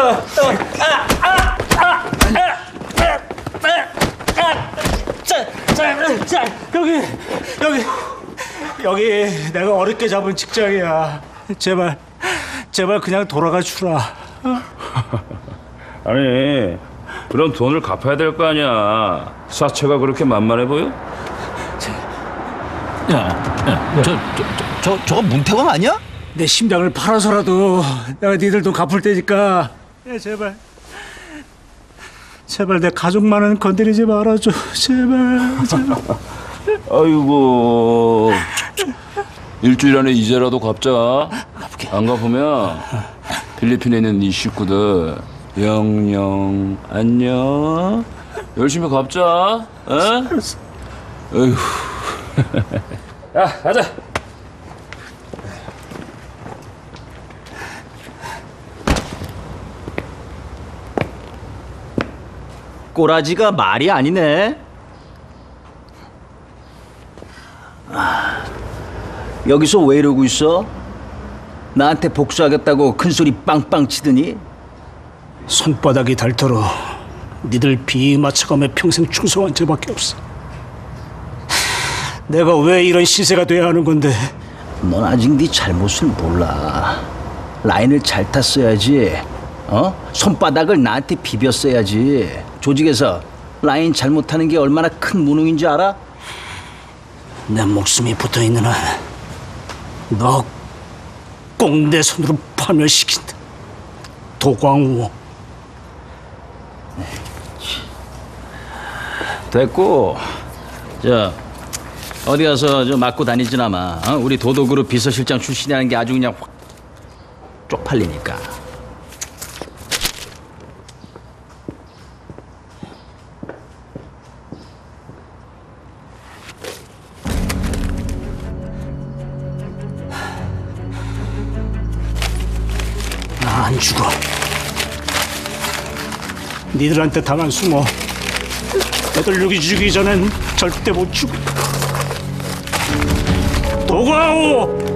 자, 여기 내가 어렵게 잡은 직장이야. 제발 그냥 돌아가 주라. 아니, 그럼 돈을 갚아야 될 거 아니야. 사채가 그렇게 만만해 보여? 저거 문태광 아니야? 내 심장을 팔아서라도 내가 니들 돈 갚을 테니까 제발 내 가족만은 건드리지 말아줘. 제발. 아이고, 일주일 안에 이제라도 갚자. 안 갚으면 필리핀에 있는 네 식구들 영영 안녕. 열심히 갚자. 에? 어휴. 야, 가자. 꼬라지가 말이 아니네. 여기서 왜 이러고 있어? 나한테 복수하겠다고 큰소리 빵빵 치더니. 손바닥이 닳도록 니들 비맞춰가며 평생 충성한 죄밖에 없어. 내가 왜 이런 시세가 돼야 하는 건데. 넌 아직 네 잘못을 몰라. 라인을 잘 탔어야지. 손바닥을 나한테 비볐어야지. 조직에서 라인 잘못하는 게 얼마나 큰 무능인지 알아? 내 목숨이 붙어있는 한 너 꼭 내 손으로 파멸시킨다. 도광우. 됐고, 어디 가서 맞고 다니지나 마. 우리 도도그룹 비서실장 출신이라는 게 아주 그냥 확 쪽팔리니까. 나 안 죽어. 니들한테 당한 수모 애들 죽이기 전엔 절대 못 죽어. 도광우!